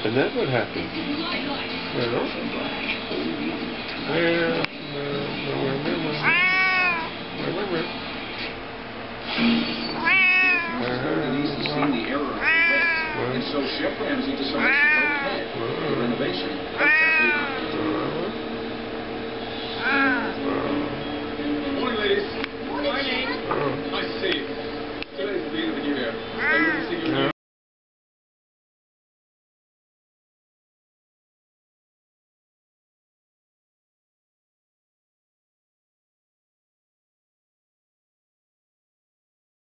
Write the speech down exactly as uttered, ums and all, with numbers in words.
And then what happened? Well, well, So Chef Ramsay decided to